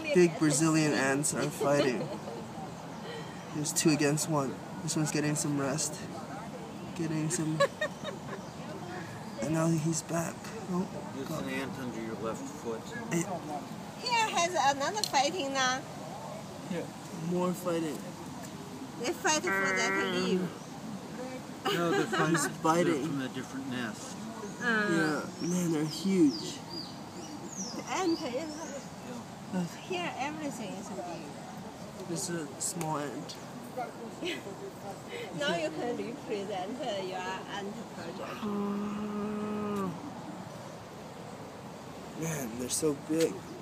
big Brazilian ants are fighting. There's 2 against 1. This one's getting some rest. Getting some... And now he's back. Oh, There's an ant under your left foot. Here has another fighting now. Here, more fighting. They fight for that leaf. No, they're fighting. He's biting. From a different nest. Yeah, man, they're huge. The ant is... Here everything is big. This is a small ant. Now you can represent your ant project. Man, they're so big.